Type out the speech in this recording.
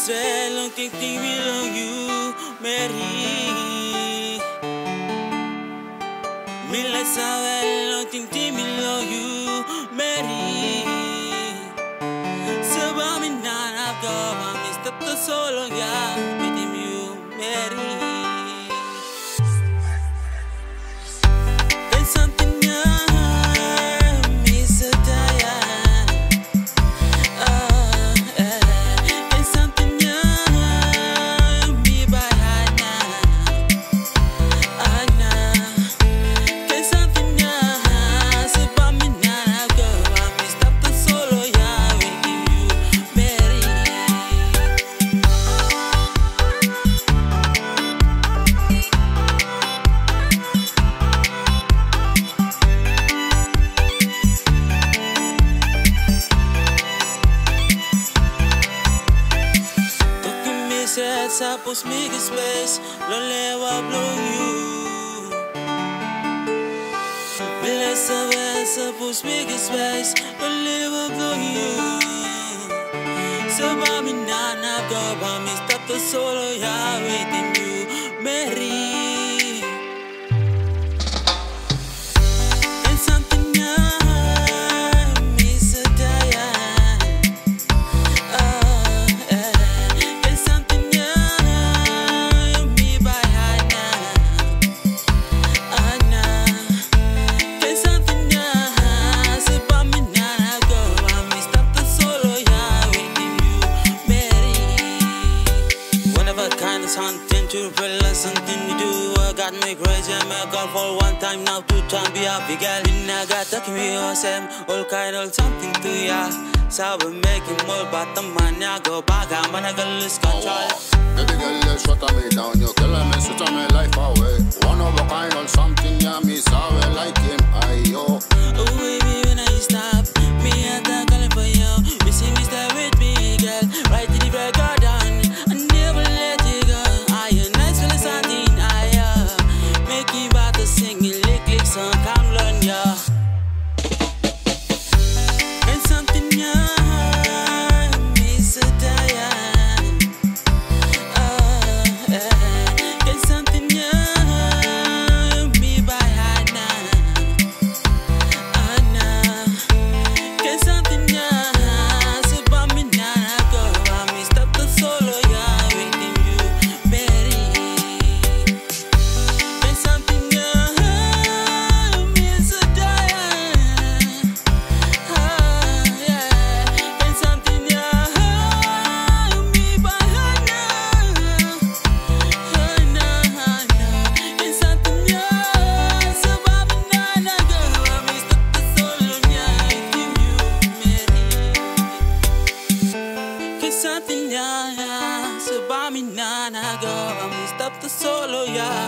Israel, ting ting below you, Mary. Mila Isabel, ting ting below you, Mary. Sebab minat kau, mamis tetap solo ya, with you, Mary. Sapos make space, lo lewa blow you. Bila saber sapos make space, lo lewa blow you. Sebab minana kau bamis tato solo ya waiting you, Mary. Something to realize, something to do. I got me crazy, I make call for one time, now two time. Be happy, girl. In I got talking me awesome, all kind of something to ya. Sabi making more, but the man ya go back. I'm gonna go lose control. Baby girl, you shut me down, you killing me, switch my life away. One of a kind of something, yeah, me sorry like him, ayo. Oh baby, when I stop, me and that calling for you. We see me stay with me, girl, right to the record down. Sebab minana kau, stop the solo ya.